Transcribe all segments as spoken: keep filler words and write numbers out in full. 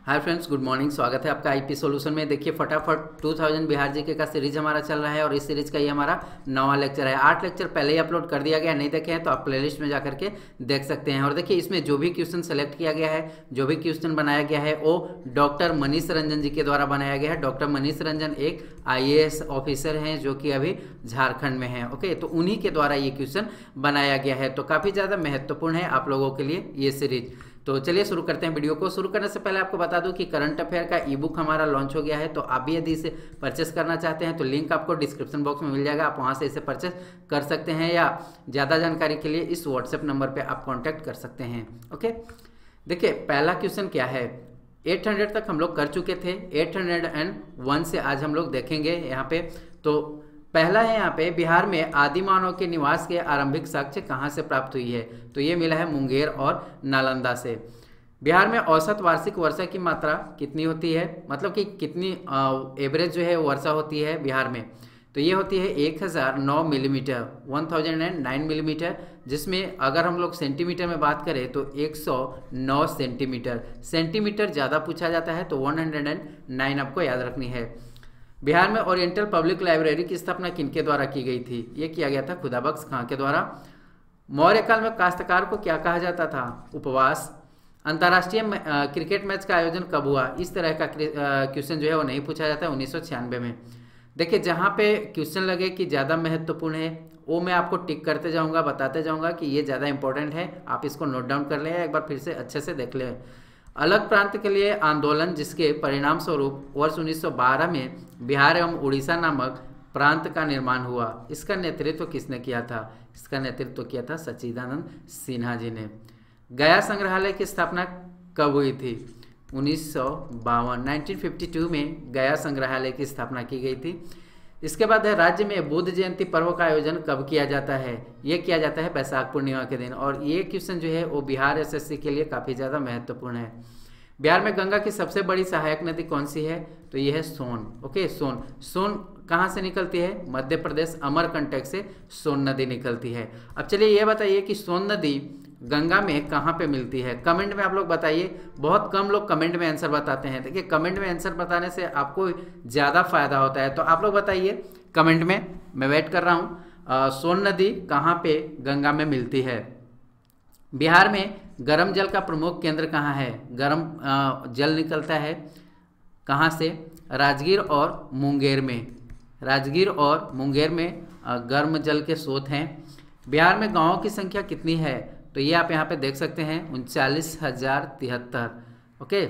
Hi friends, good morning. स्वागत है आपका आईपी सॉल्यूशन में। देखिए फटाफट दो हज़ार बिहार जीके का सीरीज हमारा चल रहा है और इस सीरीज का ये हमारा नवा लेक्चर है। आठ लेक्चर पहले ही अपलोड कर दिया गया, नहीं देखे हैं तो आप प्लेलिस्ट में जाकर के देख सकते हैं। और देखिए इसमें जो भी क्वेश्चन सेलेक्ट किया गया है, जो भी क्वेश्चन बनाया गया है वो डॉक्टर मनीष रंजन जी के द्वारा बनाया गया है। डॉक्टर मनीष रंजन एक आई ए एस ऑफिसर हैं जो कि अभी झारखंड में हैं। ओके, तो उन्हीं के द्वारा ये क्वेश्चन बनाया गया है, तो काफ़ी ज़्यादा महत्वपूर्ण है आप लोगों के लिए ये सीरीज। तो चलिए शुरू करते हैं। वीडियो को शुरू करने से पहले आपको बता दूं कि करंट अफेयर का ई बुक हमारा लॉन्च हो गया है, तो आप भी यदि इसे परचेस करना चाहते हैं तो लिंक आपको डिस्क्रिप्शन बॉक्स में मिल जाएगा, आप वहां से इसे परचेस कर सकते हैं, या ज़्यादा जानकारी के लिए इस व्हाट्सएप नंबर पे आप कॉन्टैक्ट कर सकते हैं। ओके, देखिए पहला क्वेश्चन क्या है। आठ सौ तक हम लोग कर चुके थे, आठ सौ एक से आज हम लोग देखेंगे यहाँ पे। तो पहला है यहाँ पे, बिहार में आदि मानव के निवास के आरंभिक साक्ष्य कहाँ से प्राप्त हुई है। तो ये मिला है मुंगेर और नालंदा से। बिहार में औसत वार्षिक वर्षा की मात्रा कितनी होती है, मतलब कि कितनी एवरेज जो है वर्षा होती है बिहार में। तो ये होती है एक हज़ार नौ millimetre, one thousand and nine millimetre, जिसमें अगर हम लोग सेंटीमीटर में बात करें तो एक सौ नौ सेंटीमीटर। सेंटीमीटर ज़्यादा पूछा जाता है तो वन हंड्रेड एंड नाइन आपको याद रखनी है। बिहार में ओरिएंटल पब्लिक लाइब्रेरी की स्थापना किनके द्वारा की गई थी। ये किया गया था खुदाबख्श खां के द्वारा। मौर्य काल में काश्तकार को क्या कहा जाता था, उपवास। अंतर्राष्ट्रीय क्रिकेट मैच का आयोजन कब हुआ, इस तरह का क्वेश्चन जो है वो नहीं पूछा जाता है उन्नीस सौ छियानवे में। देखिए जहाँ पे क्वेश्चन लगे कि ज़्यादा महत्वपूर्ण है वो मैं आपको टिक करते जाऊँगा, बताते जाऊँगा कि ये ज़्यादा इंपॉर्टेंट है, आप इसको नोट डाउन कर लें, एक बार फिर से अच्छे से देख लें। अलग प्रांत के लिए आंदोलन, जिसके परिणाम स्वरूप वर्ष उन्नीस सौ बारह में बिहार एवं उड़ीसा नामक प्रांत का निर्माण हुआ, इसका नेतृत्व किसने किया था। इसका नेतृत्व किया था सच्चिदानंद सिन्हा जी ने। गया संग्रहालय की स्थापना कब हुई थी, उन्नीस सौ बावन, नाइनटीन फिफ्टी टू में गया संग्रहालय की स्थापना की गई थी। इसके बाद है, राज्य में बुद्ध जयंती पर्व का आयोजन कब किया जाता है। ये किया जाता है बैसाख पूर्णिमा के दिन। और ये क्वेश्चन जो है वो बिहार एस एस सी के लिए काफ़ी ज़्यादा महत्वपूर्ण है। बिहार में गंगा की सबसे बड़ी सहायक नदी कौन सी है, तो ये है सोन। ओके, सोन। सोन कहाँ से निकलती है, मध्य प्रदेश अमरकंटक से सोन नदी निकलती है। अब चलिए ये बताइए कि सोन नदी गंगा में कहाँ पे मिलती है। कमेंट में आप लोग बताइए। बहुत कम लोग कमेंट में आंसर बताते हैं। देखिए कमेंट में आंसर बताने से आपको ज़्यादा फायदा होता है, तो आप लोग बताइए कमेंट में, मैं वेट कर रहा हूँ। सोन नदी कहाँ पे गंगा में मिलती है। बिहार में गर्म जल का प्रमुख केंद्र कहाँ है। गर्म जल निकलता है कहाँ से, राजगीर और मुंगेर में। राजगीर और मुंगेर में गर्म जल के स्रोत हैं। बिहार में गाँवों की संख्या कितनी है, तो ये आप यहाँ पे देख सकते हैं उनचालीस हजार तिहत्तर। ओके,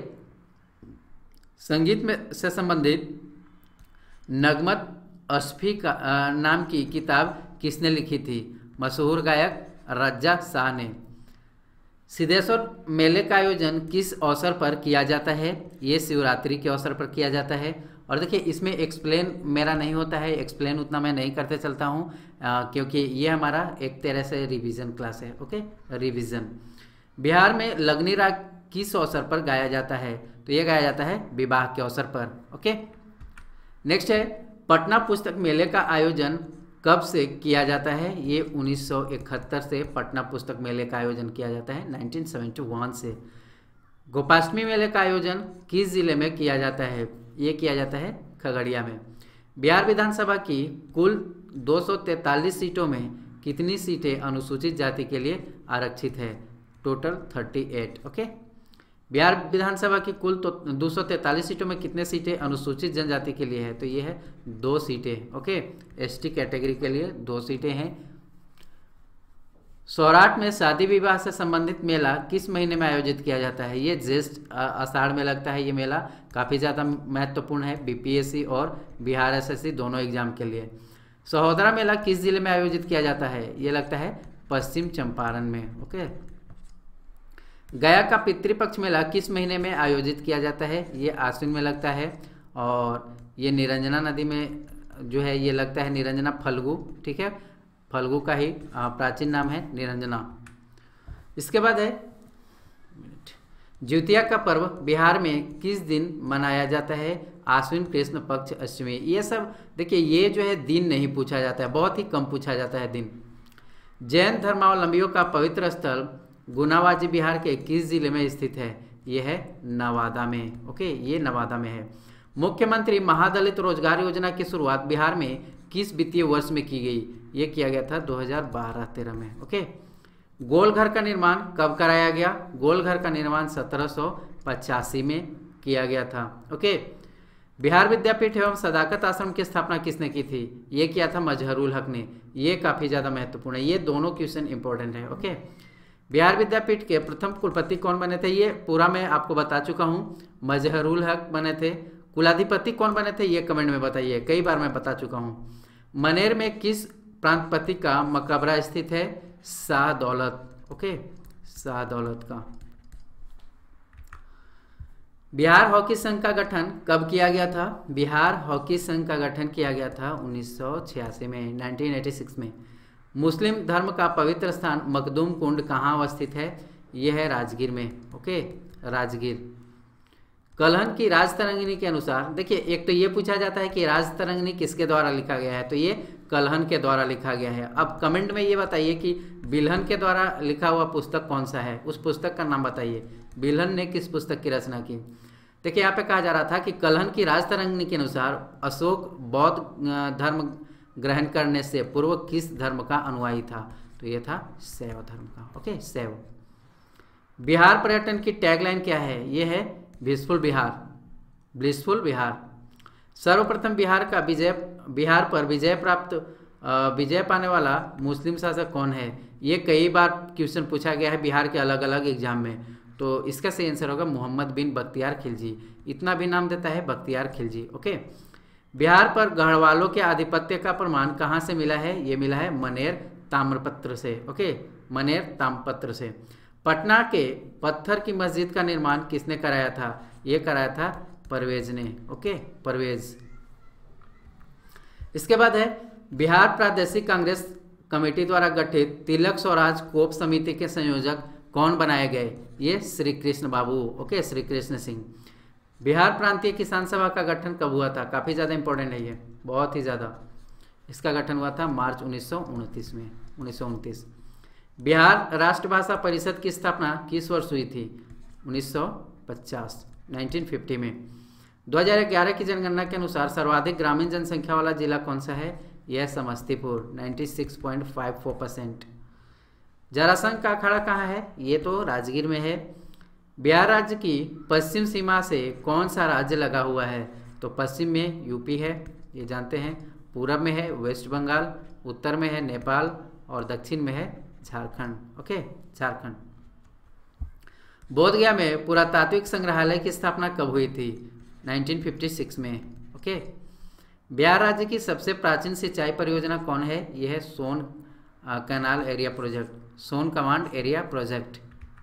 संगीत में से संबंधित नगमत अस्फी का नाम की किताब किसने लिखी थी, मशहूर गायक रज्जा शाह ने। सिद्धेश्वर मेले का आयोजन किस अवसर पर किया जाता है, ये शिवरात्रि के अवसर पर किया जाता है। और देखिए इसमें एक्सप्लेन मेरा नहीं होता है, एक्सप्लेन उतना मैं नहीं करते चलता हूँ, क्योंकि ये हमारा एक तरह से रिवीजन क्लास है। Okay, revision. बिहार में लगनी राग किस अवसर पर गाया जाता है, तो ये गाया जाता है विवाह के अवसर पर। ओके, नेक्स्ट है, पटना पुस्तक मेले का आयोजन कब से किया जाता है। ये उन्नीस सौ इकहत्तर से पटना पुस्तक मेले का आयोजन किया जाता है, नाइनटीन सेवेंटी वन से। गोपाष्टमी मेले का आयोजन किस जिले में किया जाता है, ये किया जाता है खगड़िया में। बिहार विधानसभा की कुल दो सौ तैंतालीस सीटों में कितनी सीटें अनुसूचित जाति के लिए आरक्षित है, टोटल अड़तीस। ओके, बिहार विधानसभा की कुल तो दो सौ तैंतालीस सीटों में कितने सीटें अनुसूचित जनजाति के लिए है, तो ये है दो सीटें। ओके, एसटी कैटेगरी के लिए दो सीटें हैं। सौराठ में शादी विवाह से संबंधित मेला किस महीने में आयोजित किया जाता है। ये ज्येष्ठ आषाढ़ में लगता है। ये मेला काफ़ी ज़्यादा महत्वपूर्ण है बीपीएससी और बिहार एसएससी दोनों एग्जाम के लिए। सहोदरा मेला किस जिले में आयोजित किया जाता है, ये लगता है पश्चिम चंपारण में। ओके, गया का पितृपक्ष मेला किस महीने में आयोजित किया जाता है, ये आश्विन में लगता है। और ये निरंजना नदी में जो है ये लगता है निरंजना फल्गु। ठीक है, फल्गु का ही प्राचीन नाम है निरंजना। इसके बाद है ज्योतिया का पर्व बिहार में किस दिन मनाया जाता है, आश्विन कृष्ण पक्ष अष्टमी। ये सब देखिए ये जो है दिन नहीं पूछा जाता है, बहुत ही कम पूछा जाता है दिन। जैन धर्मावलंबियों का पवित्र स्थल गुनावाजी बिहार के किस जिले में स्थित है, ये है नवादा में। ओके, ये नवादा में है। मुख्यमंत्री महादलित रोजगार योजना की शुरुआत बिहार में किस वित्तीय वर्ष में की गई? ये किया गया था दो हज़ार बारह तेरह में। ओके, गोलघर का निर्माण कब कराया गया? गोलघर का निर्माण सत्रह सौ पचासी में किया गया था। ओके, बिहार विद्यापीठ एवं सदाकत आश्रम की स्थापना किसने की थी? ये किया था मजहरुल हक ने। ये काफ़ी ज़्यादा महत्वपूर्ण है, ये दोनों क्वेश्चन इंपॉर्टेंट है। ओके, बिहार विद्यापीठ के प्रथम कुलपति कौन बने थे? ये पूरा मैं आपको बता चुका हूँ, मजहरुल हक बने थे। कुलाधिपति कौन बने थे? ये कमेंट में बताइए, कई बार मैं बता चुका हूँ। मनेर में किस प्रांतपति का मकबरा स्थित है? शाह दौलत। ओके, शाह दौलत का। बिहार हॉकी संघ का गठन कब किया गया था? बिहार हॉकी संघ का गठन किया गया था उन्नीस सौ छियासी में, नाइनटीन एटी सिक्स में। मुस्लिम धर्म का पवित्र स्थान मखदूम कुंड कहाँ अवस्थित है? यह है राजगीर में। ओके, राजगीर। कलहन की राजतरंगिनी के अनुसार, देखिए एक तो ये पूछा जाता है कि राजतरंगिनी किसके द्वारा लिखा गया है, तो ये कलहन के द्वारा लिखा गया है। अब कमेंट में ये बताइए कि बिल्हन के द्वारा लिखा हुआ पुस्तक कौन सा है, उस पुस्तक का नाम बताइए। बिल्हन ने किस पुस्तक की रचना की? देखिए यहाँ पे कहा जा रहा था कि कलहन की राजतरंगिनी के अनुसार अशोक बौद्ध धर्म ग्रहण करने से पूर्व किस धर्म का अनुयायी था? तो ये था शैव धर्म का। ओके, शैव। बिहार पर्यटन की टैगलाइन क्या है? ये है ब्लिसफुल बिहार, ब्लिसफुल बिहार। सर्वप्रथम बिहार का विजय बिहार पर विजय प्राप्त विजय पाने वाला मुस्लिम शासक कौन है? ये कई बार क्वेश्चन पूछा गया है बिहार के अलग अलग एग्जाम में, तो इसका सही आंसर होगा मोहम्मद बिन बख्तियार खिलजी। इतना भी नाम देता है बख्तियार खिलजी। ओके, बिहार पर गढ़वालों के आधिपत्य का प्रमाण कहाँ से मिला है? ये मिला है मनेर ताम्रपत्र से। ओके, मनेर ताम्रपत्र से। पटना के पत्थर की मस्जिद का निर्माण किसने कराया था? ये कराया था परवेज ने। ओके, परवेज। इसके बाद है बिहार प्रादेशिक कांग्रेस कमेटी द्वारा गठित तिलक स्वराज कोप समिति के संयोजक कौन बनाए गए? ये श्री कृष्ण बाबू। ओके, श्री कृष्ण सिंह। बिहार प्रांतीय किसान सभा का गठन कब हुआ था? काफ़ी ज़्यादा इंपॉर्टेंट है ये, बहुत ही ज़्यादा। इसका गठन हुआ था मार्च उन्नीस सौ उनतीस में, उन्नीस सौ उनतीस। बिहार राष्ट्रभाषा परिषद की स्थापना किस वर्ष हुई थी? उन्नीस सौ पचास, नाइनटीन फिफ्टी में। दो हज़ार ग्यारह की जनगणना के अनुसार सर्वाधिक ग्रामीण जनसंख्या वाला जिला कौन सा है? यह समस्तीपुर, छियानवे पॉइंट पाँच चार परसेंट। जरासंध का अखाड़ा कहाँ है? ये तो राजगीर में है। बिहार राज्य की पश्चिम सीमा से कौन सा राज्य लगा हुआ है? तो पश्चिम में यूपी है, ये जानते हैं। पूरब में है वेस्ट बंगाल, उत्तर में है नेपाल और दक्षिण में है झारखंड। ओके, झारखंड। बोधगया में पुरातात्विक संग्रहालय की स्थापना कब हुई थी? नाइनटीन फिफ्टी सिक्स में। ओके, बिहार राज्य की सबसे प्राचीन सिंचाई परियोजना कौन है? यह है Son canal area project, Son command area project.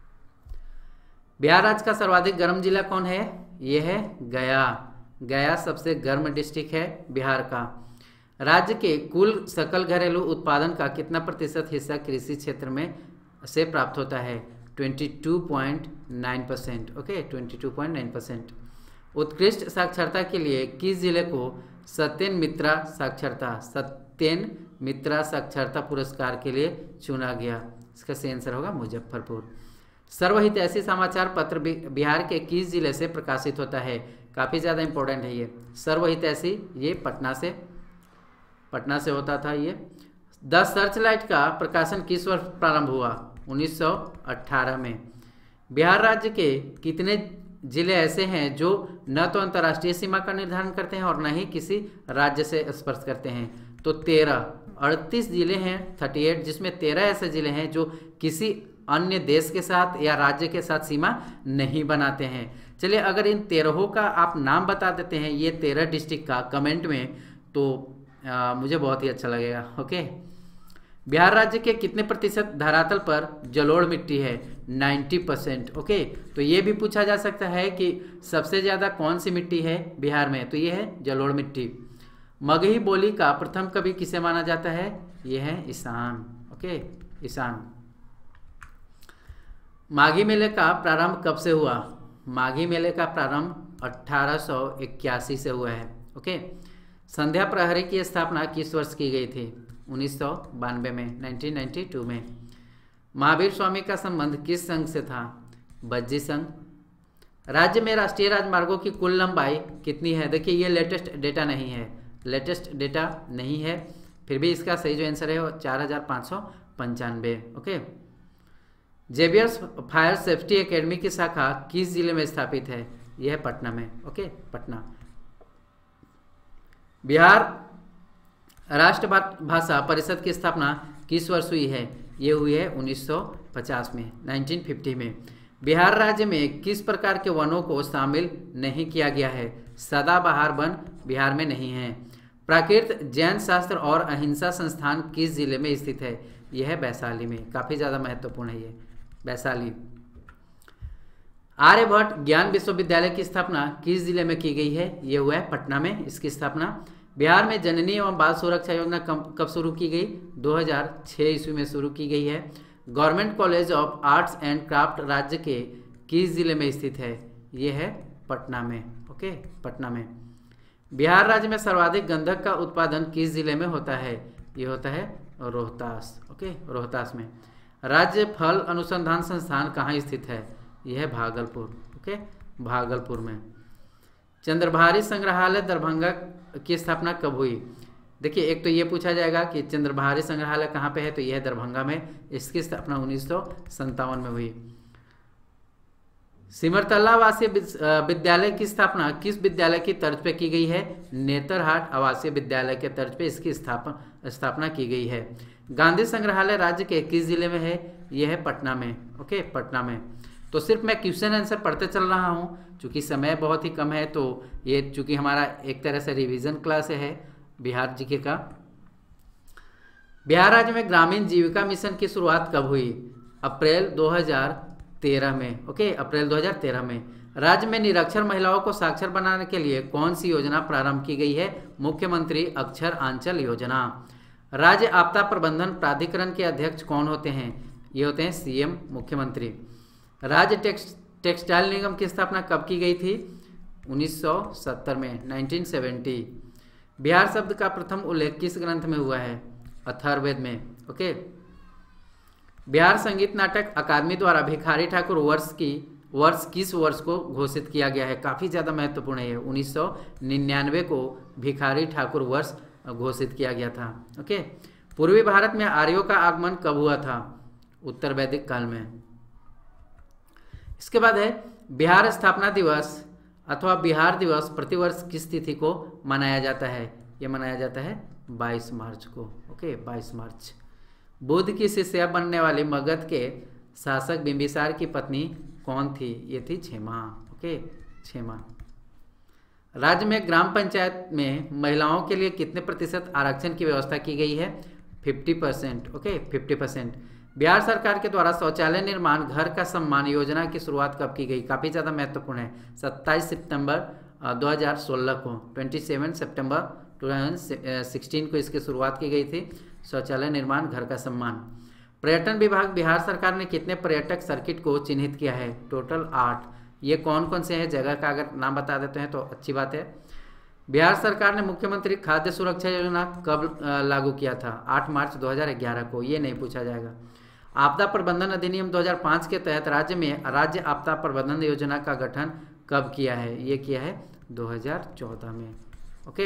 Bihar राज्य का सर्वाधिक गर्म जिला कौन है? यह है गया। गया सबसे गर्म डिस्ट्रिक्ट है बिहार का। राज्य के कुल सकल घरेलू उत्पादन का कितना प्रतिशत हिस्सा कृषि क्षेत्र में से प्राप्त होता है? बाईस पॉइंट नौ परसेंट। ओके, बाईस पॉइंट नौ परसेंट। उत्कृष्ट साक्षरता के लिए किस जिले को सत्येन मित्रा साक्षरता सत्येन मित्रा साक्षरता पुरस्कार के लिए चुना गया? इसका सही आंसर होगा मुजफ्फरपुर। सर्वहितैषी समाचार पत्र बिहार के किस जिले से प्रकाशित होता है? काफ़ी ज़्यादा इंपॉर्टेंट है ये। सर्वहितैषी ये पटना से पटना से होता था ये। द सर्चलाइट का प्रकाशन किस वर्ष प्रारंभ हुआ? उन्नीस सौ अठारह में। बिहार राज्य के कितने जिले ऐसे हैं जो न तो अंतर्राष्ट्रीय सीमा का निर्धारण करते हैं और न ही किसी राज्य से स्पर्श करते हैं? तो तेरह अड़तीस जिले हैं, अड़तीस, जिसमें तेरह ऐसे जिले हैं जो किसी अन्य देश के साथ या राज्य के साथ सीमा नहीं बनाते हैं। चलिए, अगर इन तेरहों का आप नाम बता देते हैं, ये तेरह डिस्ट्रिक्ट का, कमेंट में, तो आ, मुझे बहुत ही अच्छा लगेगा। ओके, बिहार राज्य के कितने प्रतिशत धरातल पर जलोढ़ मिट्टी है? नब्बे परसेंट। ओके, तो ये भी पूछा जा सकता है कि सबसे ज़्यादा कौन सी मिट्टी है बिहार में? तो ये है जलोढ़ मिट्टी। मगही बोली का प्रथम कवि किसे माना जाता है? ये है ईशान। ओके, ईशान। माघी मेले का प्रारंभ कब से हुआ? माघी मेले का प्रारंभ अठारह सौ इक्यासी से हुआ है। ओके, संध्या प्रहरी की स्थापना किस वर्ष की गई थी? उन्नीस सौ बानवे में, नाइनटीन नाइन्टी टू में। महावीर स्वामी का संबंध किस संघ से था? बज्जी संघ। राज्य में राष्ट्रीय राजमार्गों की कुल लंबाई कितनी है? देखिए ये लेटेस्ट डेटा नहीं है, लेटेस्ट डेटा नहीं है, फिर भी इसका सही जो आंसर है वो चार हजार पाँच सौ पंचानवे। Okay, Xavier's fire safety academy की शाखा किस जिले में स्थापित है? यह है पटना में। ओके, पटना। बिहार राष्ट्र भाषा परिषद की स्थापना किस वर्ष हुई है? ये हुई है उन्नीस सौ पचास में, उन्नीस सौ पचास में। बिहार राज्य में किस प्रकार के वनों को शामिल नहीं किया गया है? सदाबहार वन बिहार में नहीं है। प्राकृत जैन शास्त्र और अहिंसा संस्थान किस जिले में स्थित है? यह है वैशाली में। काफ़ी ज़्यादा महत्वपूर्ण है ये, वैशाली। आर्यभट्ट ज्ञान विश्वविद्यालय की स्थापना किस जिले में की गई है? ये हुआ है पटना में इसकी स्थापना। बिहार में जननी एवं बाल सुरक्षा योजना कब शुरू की गई? दो हज़ार छह ईस्वी में शुरू की गई है। Government college of arts and craft राज्य के किस जिले में स्थित है? ये है पटना में। ओके, पटना में। बिहार राज्य में सर्वाधिक गंधक का उत्पादन किस जिले में होता है? ये होता है रोहतास। ओके, रोहतास में। राज्य फल अनुसंधान संस्थान कहाँ स्थित है? यह है भागलपुर। ओके, भागलपुर में। चंद्रभारी संग्रहालय दरभंगा की स्थापना कब हुई? देखिए एक तो ये पूछा जाएगा कि चंद्रभारी संग्रहालय कहाँ पे है, तो यह है दरभंगा में। इसकी स्थापना उन्नीस सौ संतावन में हुई। सिमरतला आवासीय विद्यालय की स्थापना किस विद्यालय की तर्ज पे की गई है? नेतरहाट आवासीय विद्यालय के तर्ज पे इसकी स्थापना स्थापना की गई है। गांधी संग्रहालय राज्य के किस जिले में है? यह है पटना में। ओके, पटना में। तो सिर्फ मैं क्वेश्चन आंसर पढ़ते चल रहा हूँ, चूँकि समय बहुत ही कम है, तो ये चूँकि हमारा एक तरह से रिवीजन क्लास है बिहार जीके का। बिहार राज्य में ग्रामीण जीविका मिशन की शुरुआत कब हुई? अप्रैल दो हज़ार तेरह में। ओके, अप्रैल दो हज़ार तेरह में। राज्य में निरक्षर महिलाओं को साक्षर बनाने के लिए कौन सी योजना प्रारंभ की गई है? मुख्यमंत्री अक्षर आंचल योजना। राज्य आपदा प्रबंधन प्राधिकरण के अध्यक्ष कौन होते हैं? ये होते हैं सीएम, मुख्यमंत्री। राज्य टेक्स टेक्सटाइल निगम की स्थापना कब की गई थी? उन्नीस सौ सत्तर में, उन्नीस सौ सत्तर। बिहार शब्द का प्रथम उल्लेख किस ग्रंथ में हुआ है? अथर्ववेद में। ओके, बिहार संगीत नाटक अकादमी द्वारा भिखारी ठाकुर वर्ष की वर्ष किस वर्ष को घोषित किया गया है? काफ़ी ज़्यादा महत्वपूर्ण है ये। उन्नीस सौ निन्यानवे को भिखारी ठाकुर वर्ष घोषित किया गया था। ओके, पूर्वी भारत में आर्यों का आगमन कब हुआ था? उत्तर वैदिक काल में। इसके बाद है बिहार स्थापना दिवस अथवा बिहार दिवस प्रतिवर्ष किस तिथि को मनाया जाता है? ये मनाया जाता है बाईस मार्च को। ओके, बाईस मार्च। बुद्ध की शिष्या बनने वाली मगध के शासक बिंबिसार की पत्नी कौन थी? ये थी क्षेमा। ओके, क्षेमा। राज्य में ग्राम पंचायत में महिलाओं के लिए कितने प्रतिशत आरक्षण की व्यवस्था की गई है? Fifty percent. Okay, fifty percent. Bihar सरकार के द्वारा शौचालय निर्माण घर का सम्मान योजना की शुरुआत कब की गई? काफ़ी ज़्यादा महत्वपूर्ण है। सत्ताईस सितंबर दो हज़ार सोलह को, सत्ताईस सितंबर दो हज़ार सोलह को इसकी शुरुआत की गई थी, शौचालय निर्माण घर का सम्मान। पर्यटन विभाग बिहार सरकार ने कितने पर्यटक सर्किट को चिन्हित किया है? टोटल आठ। ये कौन कौन से हैं? जगह का अगर नाम बता देते हैं तो अच्छी बात है। बिहार सरकार ने मुख्यमंत्री खाद्य सुरक्षा योजना कब लागू किया था? आठ मार्च दो हज़ार ग्यारह को। ये नहीं पूछा जाएगा। आपदा प्रबंधन अधिनियम दो हज़ार पाँच के तहत राज्य में राज्य आपदा प्रबंधन योजना का गठन कब किया है? ये किया है दो हज़ार चौदह में। ओके,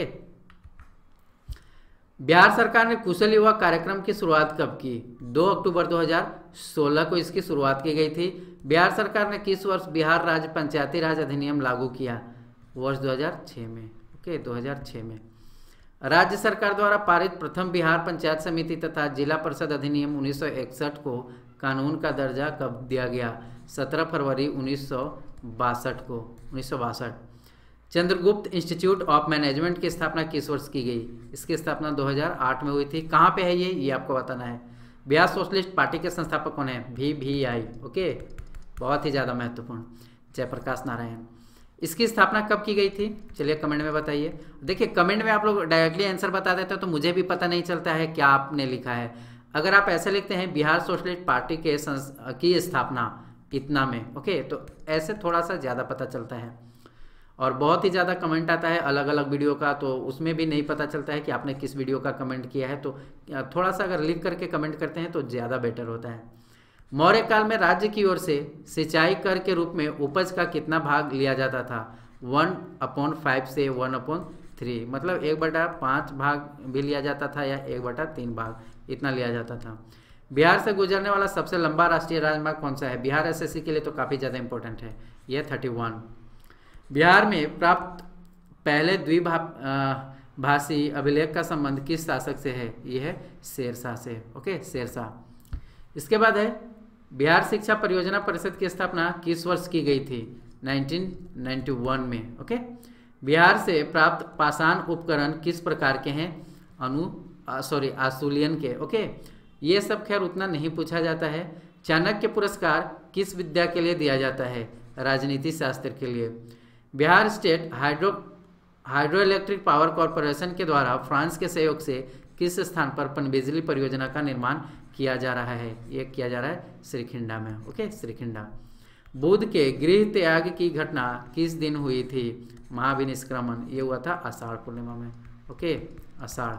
बिहार सरकार ने कुशल युवा कार्यक्रम की शुरुआत कब की? दो अक्टूबर दो हज़ार सोलह को इसकी शुरुआत की गई थी। बिहार सरकार ने किस वर्ष बिहार राज्य पंचायती राज अधिनियम लागू किया? वर्ष दो हज़ार छह में। ओके, दो हज़ार छह में। राज्य सरकार द्वारा पारित प्रथम बिहार पंचायत समिति तथा जिला परिषद अधिनियम उन्नीस सौ इकसठ को कानून का दर्जा कब दिया गया? सत्रह फरवरी उन्नीस सौ बासठ को, उन्नीस सौ बासठ। चंद्रगुप्त इंस्टीट्यूट ऑफ मैनेजमेंट की स्थापना किस वर्ष की गई? इसकी स्थापना दो हज़ार आठ में हुई थी। कहाँ पे है ये ये आपको बताना है। बिहार सोशलिस्ट पार्टी के संस्थापक कौन है? We we I. ओके, बहुत ही ज़्यादा महत्वपूर्ण, जयप्रकाश नारायण। इसकी स्थापना कब की गई थी? चलिए कमेंट में बताइए। देखिए कमेंट में आप लोग डायरेक्टली आंसर बता देते हो तो मुझे भी पता नहीं चलता है क्या आपने लिखा है। अगर आप ऐसे लिखते हैं बिहार सोशलिस्ट पार्टी के की स्थापना इतना में, ओके, तो ऐसे थोड़ा सा ज़्यादा पता चलता है। और बहुत ही ज़्यादा कमेंट आता है अलग अलग वीडियो का, तो उसमें भी नहीं पता चलता है कि आपने किस वीडियो का कमेंट किया है। तो थोड़ा सा अगर लिख करके कमेंट करते हैं तो ज़्यादा बेटर होता है। मौर्य काल में राज्य की ओर से सिंचाई कर के रूप में उपज का कितना भाग लिया जाता था? वन अपॉन फाइव से वन अपॉन थ्री, मतलब एक बटा पाँच भाग भी लिया जाता था या एक बटा तीन भाग, इतना लिया जाता था। बिहार से गुजरने वाला सबसे लंबा राष्ट्रीय राजमार्ग कौन सा है? बिहार एसएससी के लिए तो काफ़ी ज़्यादा इंपॉर्टेंट है, यह थर्टी वन। बिहार में प्राप्त पहले द्विभा भाषी अभिलेख का संबंध किस शासक से है? यह है शेरशाह से। ओके, शेरशाह। इसके बाद है बिहार शिक्षा परियोजना परिषद की स्थापना किस वर्ष की गई थी? नाइनटीन नाइंटी वन में। ओके, बिहार से प्राप्त पाषाण उपकरण किस प्रकार के हैं? अनु सॉरी आशुलियन के। ओके, ये सब खैर उतना नहीं पूछा जाता है। चाणक्य पुरस्कार किस विद्या के लिए दिया जाता है? राजनीति शास्त्र के लिए। Bihar state hydro hydro electric power corporation के द्वारा फ्रांस के सहयोग से किस स्थान पर पनबिजली परियोजना का निर्माण किया जा रहा है? ये किया जा रहा है श्रीखिंडा में। ओके, श्रीखिंडा। बुद्ध के गृह त्याग की घटना किस दिन हुई थी? महाविनिष्क्रमण, ये हुआ था आषाढ़ पूर्णिमा में। ओके, आषाढ़।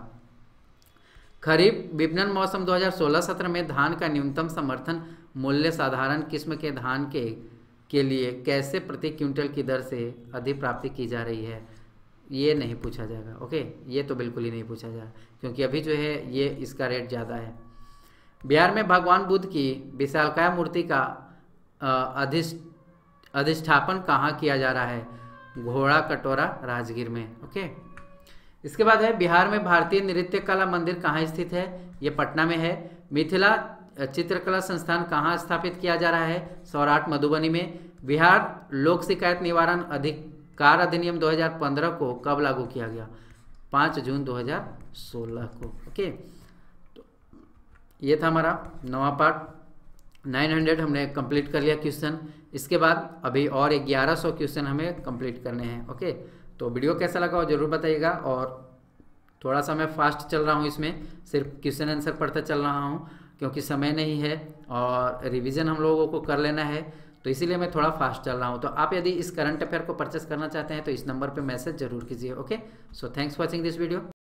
खरीफ विपणन मौसम दो हज़ार सोलह सत्रह में धान का न्यूनतम समर्थन मूल्य साधारण किस्म के धान के के लिए कैसे प्रति क्विंटल की दर से अधिप्राप्ति की जा रही है? ये नहीं पूछा जाएगा। ओके, ये तो बिल्कुल ही नहीं पूछा जाएगा, क्योंकि अभी जो है ये इसका रेट ज़्यादा है। बिहार में भगवान बुद्ध की विशालकाय मूर्ति का अधिष्ठ अधिष्ठापन कहाँ किया जा रहा है? घोड़ा कटोरा राजगीर में। ओके, इसके बाद है बिहार में भारतीय नृत्य कला मंदिर कहाँ स्थित है? ये पटना में है। मिथिला चित्रकला संस्थान कहाँ स्थापित किया जा रहा है? सौराठ मधुबनी में। बिहार लोक शिकायत निवारण अधिकार अधिनियम दो हज़ार पंद्रह को कब लागू किया गया? पाँच जून दो हज़ार सोलह को। ओके, तो ये था हमारा नवा पार्ट। नौ सौ हमने कंप्लीट कर लिया क्वेश्चन। इसके बाद अभी और ग्यारह सौ क्वेश्चन हमें कंप्लीट करने हैं। ओके, तो वीडियो कैसा लगा हो जरूर बताइएगा। और थोड़ा सा मैं फास्ट चल रहा हूँ, इसमें सिर्फ क्वेश्चन आंसर पढ़ता चल रहा हूँ, क्योंकि समय नहीं है और रिवीजन हम लोगों को कर लेना है, तो इसीलिए मैं थोड़ा फास्ट चल रहा हूँ। तो आप यदि इस करंट अफेयर को परचेस करना चाहते हैं तो इस नंबर पे मैसेज जरूर कीजिए। Okay, so thanks for watching this video.